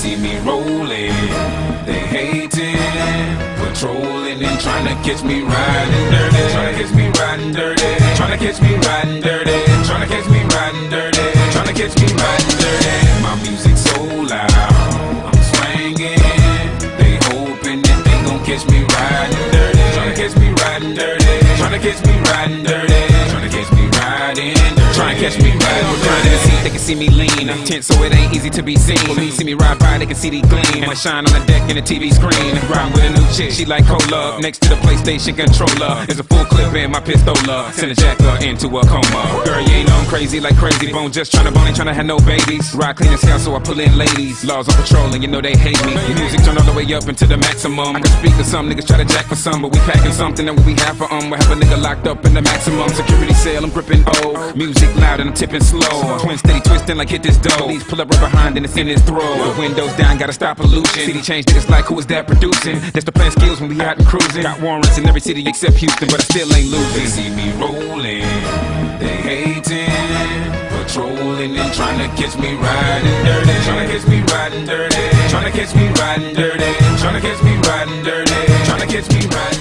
see me rolling, they hating, patrolling and trying to catch me riding dirty, trying to catch me riding dirty, trying to catch me riding dirty, trying to catch me riding dirty, trying to catch me riding dirty. My music so loud, I'm swinging, they hoping that they gon' catch me riding dirty, trying to catch me riding dirty, trying to catch me riding dirty, trying to catch me riding dirty, trying to catch me riding dirty. They can see me lean, tense so it ain't easy to be seen. When they see me ride by, they can see the gleam, and I shine on the deck in the TV screen. Riding with a new chick, she like cola. Next to the PlayStation controller, there's a full clip in my pistola. Send a jacker into a coma. Girl, you ain't know I'm crazy like Crazy Bone, just tryna bone, ain't tryna have no babies. Ride clean as hell, so I pull in ladies. Laws on patrol, and you know they hate me. The music turn all the way up into the maximum. I can speak to some niggas, try to jack for some, but we packing something that we have for we have a nigga locked up in the maximum security cell. I'm gripping O, music loud and I'm tipping slow. Twin steady twisting like hit this dough. These pull up right behind and it's in his throat. The windows down, gotta stop pollution. City change niggas like who is that producing? That's the plan skills when we out and cruising. Got warrants in every city except Houston, but I still ain't losing. They see me rolling, they hating, patrolling and trying to catch me riding dirty, trying to catch me riding dirty, trying to catch me riding dirty, trying to catch me riding dirty, trying to catch me riding.